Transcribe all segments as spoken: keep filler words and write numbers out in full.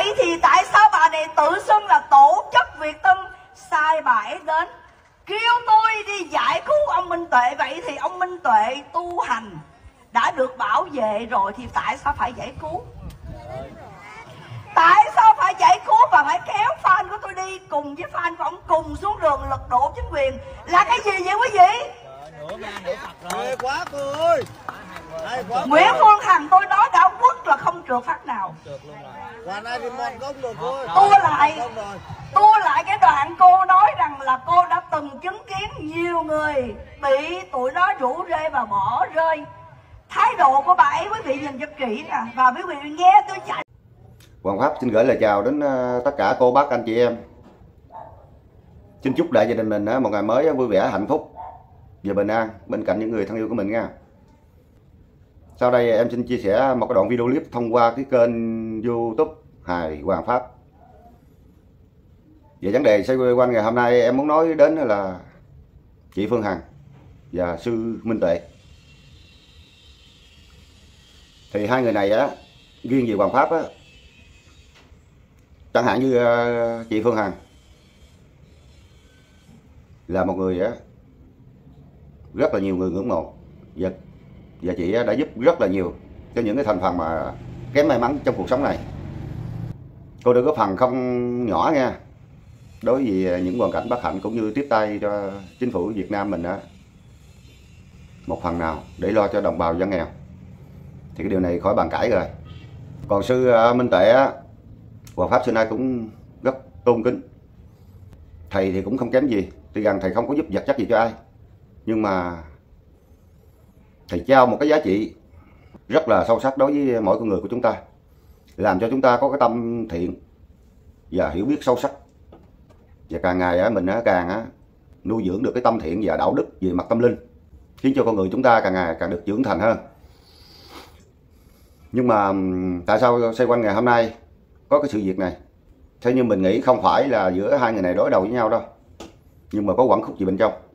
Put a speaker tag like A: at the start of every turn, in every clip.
A: Vậy thì tại sao bà này tự xưng là tổ chức Việt Tân, sai bà ấy đến kêu tôi đi giải cứu ông Minh Tuệ? Vậy thì ông Minh Tuệ tu hành đã được bảo vệ rồi thì tại sao phải giải cứu? Tại sao phải giải cứu và phải kéo fan của tôi đi cùng với fan của ông cùng xuống đường lật đổ chính quyền? Là cái gì vậy quý vị?
B: Ghê quá cô ơi.
A: Nguyễn Phương Hằng tôi nói đã quất là không trượt phát nào.
B: Quả này thì mòn công rồi cô ơi.
A: Tua lại Tua lại cái đoạn cô nói rằng là cô đã từng chứng kiến nhiều người bị tụi nó rủ rê và bỏ rơi. Thái độ của bà ấy quý vị nhìn cho kỹ nè. Và quý vị nghe tôi chạy.
C: Hoàng Pháp xin gửi lời chào đến tất cả cô bác anh chị em. Xin chúc đại gia đình mình một ngày mới vui vẻ, hạnh phúc và bình an bên cạnh những người thân yêu của mình nha. Sau đây em xin chia sẻ một cái đoạn video clip thông qua cái kênh YouTube Hài Hoàng Pháp. Về vấn đề xoay quanh ngày hôm nay em muốn nói đến là chị Phương Hằng và sư Minh Tuệ. Thì hai người này á, riêng về Hoàng Pháp á, chẳng hạn như uh, chị Phương Hằng là một người á, rất là nhiều người ngưỡng mộ và, và chị đã giúp rất là nhiều cho những cái thành phần mà kém may mắn trong cuộc sống này. Cô đã góp phần không nhỏ nha đối với những hoàn cảnh bất hạnh cũng như tiếp tay cho chính phủ Việt Nam mình á, một phần nào để lo cho đồng bào dân nghèo. Thì cái điều này khỏi bàn cãi rồi. Còn sư uh, Minh Tuệ á, Hoàng Pháp xưa nay cũng rất tôn kính. Thầy thì cũng không kém gì, tuy rằng thầy không có giúp vật chất gì cho ai, nhưng mà thầy trao một cái giá trị rất là sâu sắc đối với mỗi con người của chúng ta, làm cho chúng ta có cái tâm thiện và hiểu biết sâu sắc, và càng ngày mình càng nuôi dưỡng được cái tâm thiện và đạo đức về mặt tâm linh, khiến cho con người chúng ta càng ngày càng được trưởng thành hơn. Nhưng mà tại sao xoay quanh ngày hôm nay có cái sự việc này? Theo như mình nghĩ không phải là giữa hai người này đối đầu với nhau đâu, nhưng mà có quẩn khúc gì bên trong.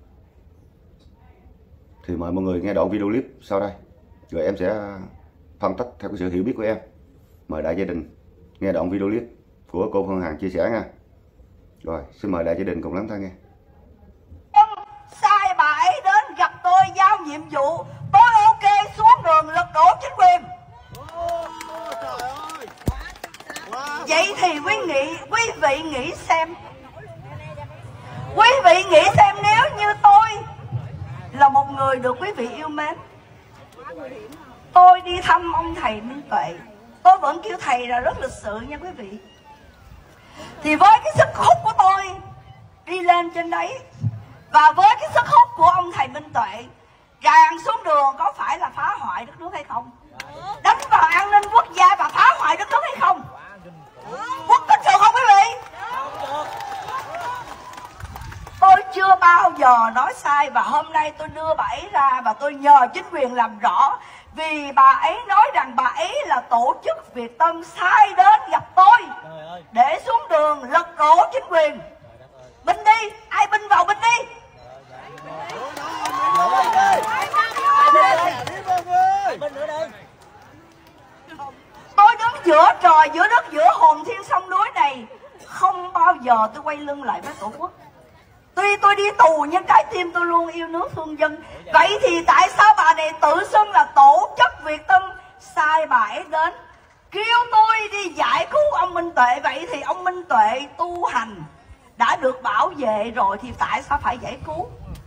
C: Thì mời mọi người nghe đoạn video clip sau đây, rồi em sẽ phân tích theo cái sự hiểu biết của em. Mời đại gia đình nghe đoạn video clip của cô Phương Hằng chia sẻ nha. Rồi, xin mời đại gia đình cùng lắng tai nghe.
A: Sai bà ấy đến gặp tôi giao nhiệm vụ, tôi ok xuống đường lật đổ chính quyền. Vậy thì quý nghĩ, quý vị nghĩ xem, quý vị nghĩ xem nếu như tôi là một người được quý vị yêu mến, tôi đi thăm ông thầy Minh Tuệ, tôi vẫn kêu thầy là rất lịch sự nha quý vị. Thì với cái sức hút của tôi đi lên trên đấy, và với cái sức hút của ông thầy Minh Tuệ tràn xuống đường, có phải là phá hoại đất nước hay không? Đánh vào an ninh quốc gia và phá hoại đất nước hay không? Quốc có sự không quý vị? Tôi chưa bao giờ nói sai, và hôm nay tôi đưa bà ấy ra và tôi nhờ chính quyền làm rõ. Vì bà ấy nói rằng bà ấy là tổ chức Việt Tân sai đến gặp tôi để xuống đường lật đổ chính quyền. Binh đi, ai binh vào binh đi. Tôi đứng giữa trời, giữa đất, giữa hồn thiên sông núi này, không bao giờ tôi quay lưng lại với tổ quốc. Tuy tôi đi tù nhưng trái tim tôi luôn yêu nước thương dân. Vậy thì tại sao bà này tự xưng là tổ chức Việt Tân, sai bà ấy đến kêu tôi đi giải cứu ông Minh Tuệ? Vậy thì ông Minh Tuệ tu hành đã được bảo vệ rồi thì tại sao phải giải cứu?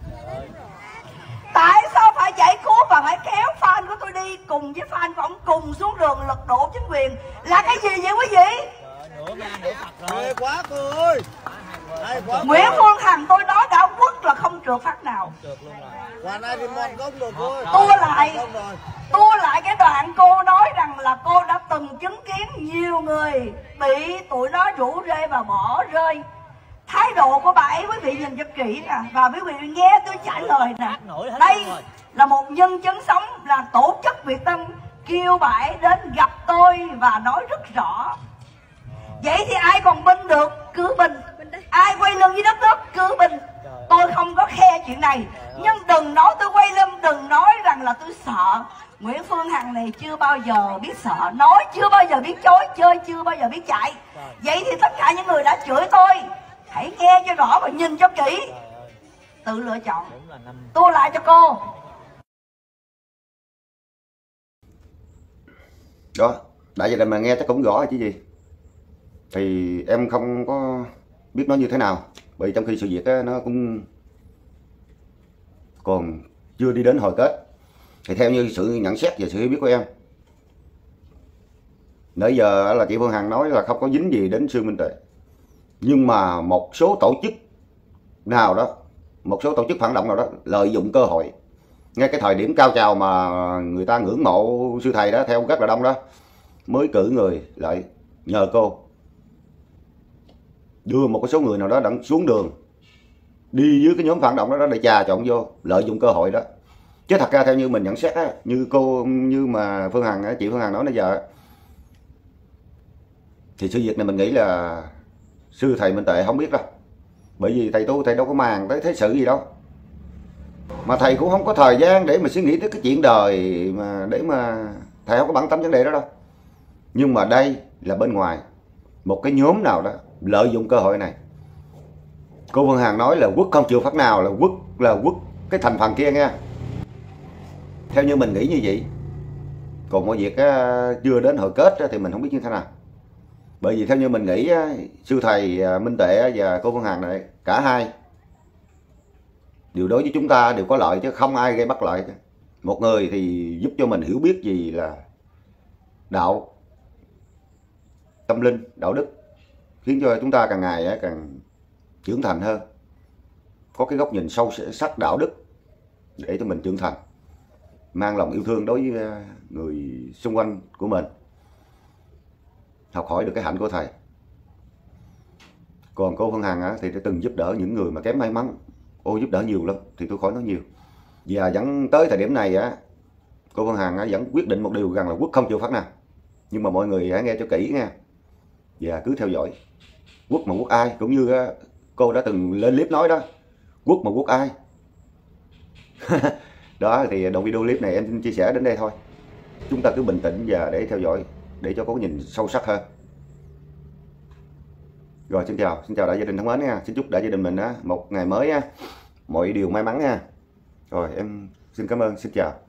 A: Tại sao phải giải cứu và phải kéo fan của tôi đi cùng với fan của ông cùng xuống đường lật đổ chính quyền? Là cái gì vậy quý vị?
B: Ghê quá cô ơi.
A: Nguyễn Phương Hằng tôi nói đã quất là không trượt phát nào.
B: Quả này thì mòn công rồi cô ơi.
A: Tua lại Tua lại cái đoạn cô nói rằng là cô đã từng chứng kiến nhiều người bị tụi nó rủ rê và bỏ rơi. Thái độ của bà ấy quý vị nhìn cho kỹ nè. Và quý vị nghe tôi trả lời nè. Đây là một nhân chứng sống, là tổ chức Việt Tân kêu bà ấy đến gặp tôi và nói rất rõ. Vậy thì ai còn binh được cứ binh, ai quay lưng với đất nước cứ binh. Tôi không có khe chuyện này, nhưng đừng nói tôi quay lưng, đừng nói rằng là tôi sợ. Nguyễn Phương Hằng này chưa bao giờ biết sợ, nói chưa bao giờ biết chối, chơi chưa bao giờ biết chạy. Vậy thì tất cả những người đã chửi tôi, hãy nghe cho rõ và nhìn cho kỹ, tự lựa chọn. Tua lại cho cô.
C: Đó, đại gia đình mà nghe chắc cũng rõ chứ gì. Thì em không có biết nói như thế nào, bởi trong khi sự việc á, nó cũng còn chưa đi đến hồi kết. Thì theo như sự nhận xét và sự hiểu biết của em, nãy giờ là chị Phương Hằng nói là không có dính gì đến Sư Minh Tuệ, nhưng mà một số tổ chức nào đó, một số tổ chức phản động nào đó lợi dụng cơ hội ngay cái thời điểm cao trào mà người ta ngưỡng mộ sư thầy đó theo rất là đông đó, mới cử người lại nhờ cô đưa một cái số người nào đó đang xuống đường đi dưới cái nhóm phản động đó để trà trộn vô, lợi dụng cơ hội đó. Chứ thật ra theo như mình nhận xét á, như cô như mà Phương Hằng á, chị Phương Hằng nói nãy giờ, thì sự việc này mình nghĩ là sư thầy Minh Tuệ không biết đâu, bởi vì thầy tu thầy đâu có màng tới thế sự gì đâu, mà thầy cũng không có thời gian để mà suy nghĩ tới cái chuyện đời mà để mà thầy không có bận tâm vấn đề đó đâu. Nhưng mà đây là bên ngoài một cái nhóm nào đó lợi dụng cơ hội này. Cô Phương Hằng nói là quất không chịu phát nào, là quất là quất cái thành phần kia nha. Theo như mình nghĩ như vậy. Còn mọi việc á, chưa đến hồi kết á, thì mình không biết như thế nào. Bởi vì theo như mình nghĩ á, sư thầy Minh Tuệ và cô Phương Hằng này, cả hai đều đối với chúng ta đều có lợi chứ không ai gây bất lợi. Một người thì giúp cho mình hiểu biết gì là đạo, tâm linh, đạo đức, khiến cho chúng ta càng ngày càng trưởng thành hơn, có cái góc nhìn sâu sắc đạo đức để cho mình trưởng thành, mang lòng yêu thương đối với người xung quanh của mình, học hỏi được cái hạnh của thầy. Còn cô Phương Hằng thì đã từng giúp đỡ những người mà kém may mắn, ô giúp đỡ nhiều lắm thì tôi khỏi nói nhiều. Và vẫn tới thời điểm này á, cô Phương Hằng vẫn quyết định một điều rằng là quất không chịu phát nào. Nhưng mà mọi người hãy nghe cho kỹ nha, và cứ theo dõi. Quất mà quất ai, cũng như cô đã từng lên clip nói đó, quất mà quất ai. Đó thì đoạn video clip này em xin chia sẻ đến đây thôi. Chúng ta cứ bình tĩnh và để theo dõi, để cho có cái nhìn sâu sắc hơn. Rồi xin chào, xin chào đại gia đình thân mến nha. Xin chúc đại gia đình mình á, một ngày mới á, mọi điều may mắn nha. Rồi em xin cảm ơn, xin chào.